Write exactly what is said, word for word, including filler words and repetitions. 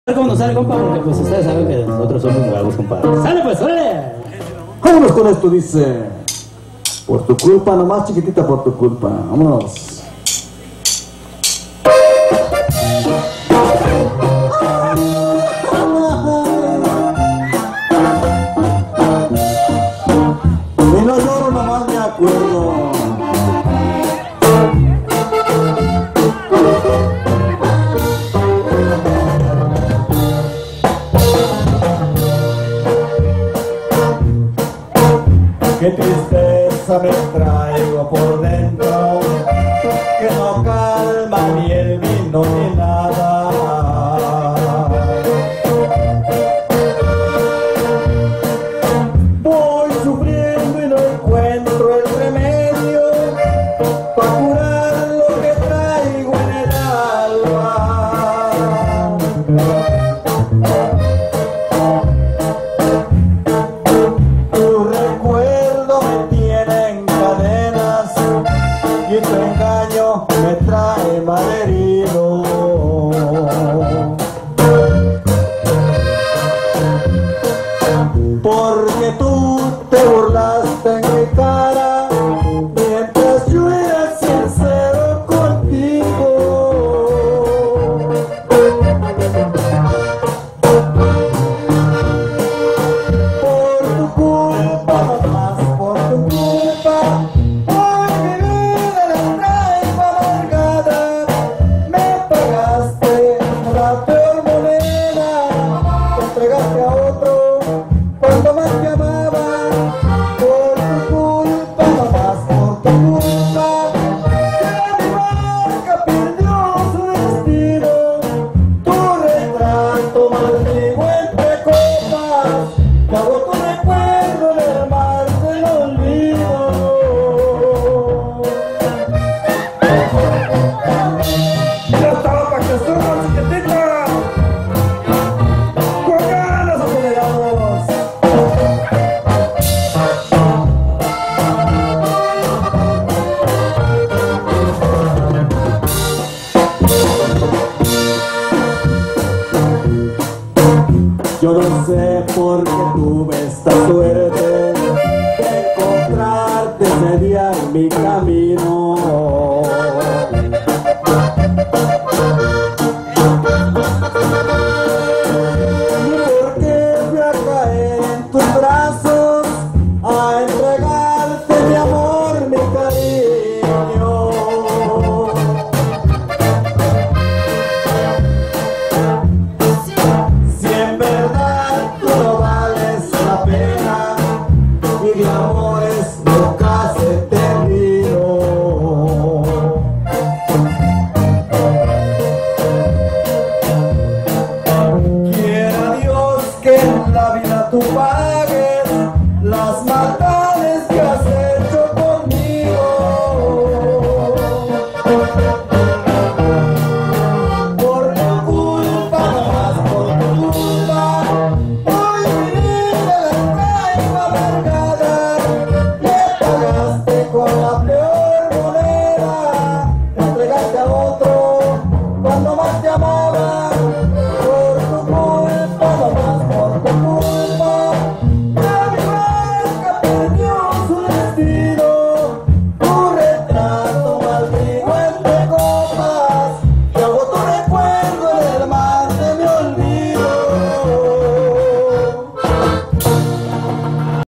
¿Cómo nos sale, compa? Porque pues ustedes saben que nosotros somos nuevos, compadre. ¡Sale pues, órale! Vámonos con esto, dice. Por tu culpa, nomás chiquitita por tu culpa. Vámonos. Y no lloro, nomás me acuerdo. Qué tristeza me traigo por dentro, que no calma ni el vino ni nada. Voy sufriendo y no encuentro el remedio para curar lo que traigo en el alma. Y tu engaño me trae malherido. Porque tú te burlaste en mi cara mientras yo era sincero contigo. Por tu culpa, nomás por tu culpa. Entregaste a otro cuando más te amaba. Por tu culpa, nomás por tu culpa, que mi barca perdió su destino. Tu retrato maldigo entre copas, te hago tu recuerdo del mar del olvido. Ya estaba para que suban, chiquitita. Yo no sé por qué tuve esta suerte